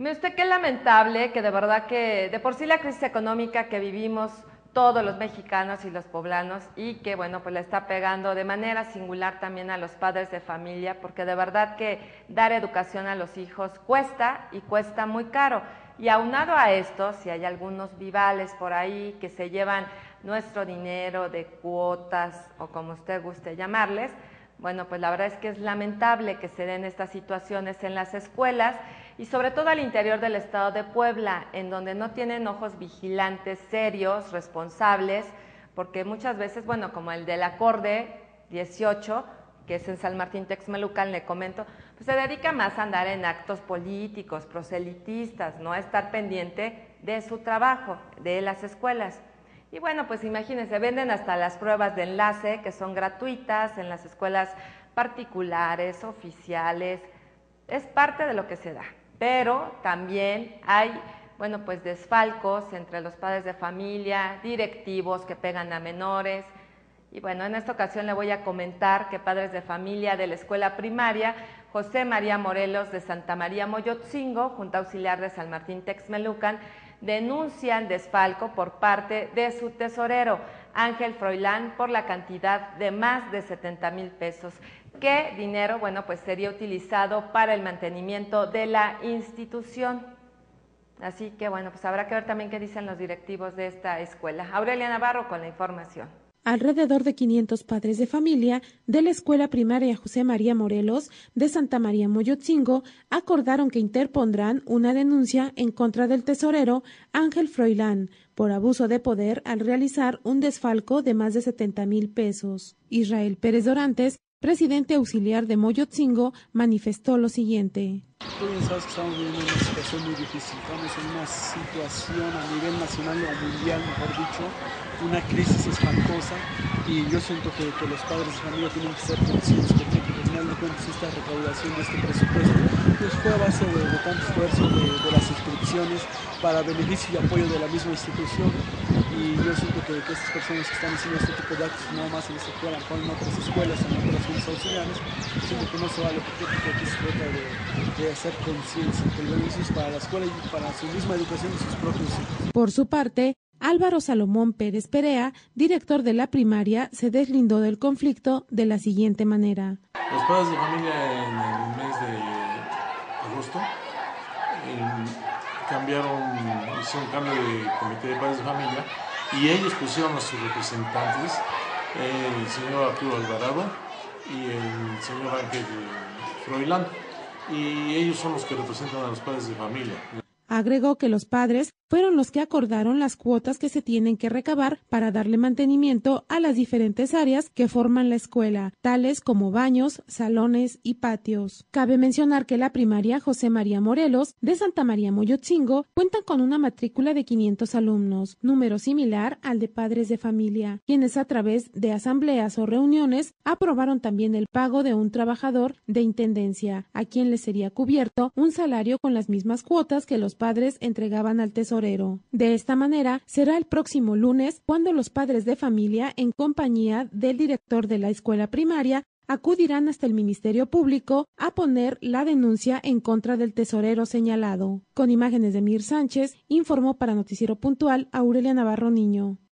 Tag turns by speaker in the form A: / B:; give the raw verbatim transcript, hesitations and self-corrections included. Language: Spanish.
A: Mire usted, qué lamentable que de verdad que de por sí la crisis económica que vivimos todos los mexicanos y los poblanos y que bueno pues le está pegando de manera singular también a los padres de familia, porque de verdad que dar educación a los hijos cuesta y cuesta muy caro. Y aunado a esto, si hay algunos vivales por ahí que se llevan nuestro dinero de cuotas o como usted guste llamarles, bueno, pues la verdad es que es lamentable que se den estas situaciones en las escuelas y sobre todo al interior del estado de Puebla, en donde no tienen ojos vigilantes serios, responsables, porque muchas veces, bueno, como el del acorde dieciocho, que es en San Martín Texmelucan, le comento, pues se dedica más a andar en actos políticos, proselitistas, no a estar pendiente de su trabajo, de las escuelas. Y bueno, pues imagínense, venden hasta las pruebas de enlace que son gratuitas en las escuelas particulares, oficiales, es parte de lo que se da. Pero también hay, bueno, pues desfalcos entre los padres de familia, directivos que pegan a menores. Y bueno, en esta ocasión le voy a comentar que padres de familia de la escuela primaria José María Morelos de Santa María Moyotzingo, Junta Auxiliar de San Martín Texmelucan, denuncian desfalco por parte de su tesorero, Ángel Froilán, por la cantidad de más de setenta mil pesos. ¿Qué dinero? Bueno, pues sería utilizado para el mantenimiento de la institución. Así que bueno, pues habrá que ver también qué dicen los directivos de esta escuela. Aurelia Navarro con la información.
B: Alrededor de quinientos padres de familia de la escuela primaria José María Morelos de Santa María Moyotzingo acordaron que interpondrán una denuncia en contra del tesorero Ángel Froilán por abuso de poder al realizar un desfalco de más de setenta mil pesos. Israel Pérez Dorantes, presidente auxiliar de Moyotzingo, manifestó lo siguiente.
C: Tú bien sabes que estamos viviendo una situación muy difícil, estamos en una situación a nivel nacional o mundial, mejor dicho, una crisis espantosa y yo siento que, que los padres de familia tienen que ser conscientes que al final de cuentas esta recaudación de este presupuesto pues fue a base de, de tanto esfuerzo de, de las inscripciones para beneficio y apoyo de la misma institución y yo siento que, que estas personas que están haciendo este tipo de actos no más en esta escuela, en otras escuelas, en otras juntas auxiliares, siento que no se vale porque aquí se trata de, de hacer conciencia, que el beneficio es para la escuela y para su misma educación y sus propios hijos.
B: Por su parte, Álvaro Salomón Pérez Perea, director de la primaria, se deslindó del conflicto de la siguiente manera.
D: Los padres de familia en el mes de agosto eh, cambiaron, hicieron un cambio de comité de padres de familia y ellos pusieron a sus representantes, eh, el señor Arturo Alvarado y el señor Ángel Froilán, y ellos son los que representan a los padres de familia.
B: Agregó que los padres fueron los que acordaron las cuotas que se tienen que recabar para darle mantenimiento a las diferentes áreas que forman la escuela, tales como baños, salones y patios. Cabe mencionar que la primaria José María Morelos de Santa María Moyotzingo cuenta con una matrícula de quinientos alumnos, número similar al de padres de familia, quienes a través de asambleas o reuniones aprobaron también el pago de un trabajador de intendencia, a quien le sería cubierto un salario con las mismas cuotas que los padres entregaban al tesorero. De esta manera, será el próximo lunes cuando los padres de familia, en compañía del director de la escuela primaria, acudirán hasta el Ministerio Público a poner la denuncia en contra del tesorero señalado. Con imágenes de Mir Sánchez, informó para Noticiero Puntual Aurelia Navarro Niño.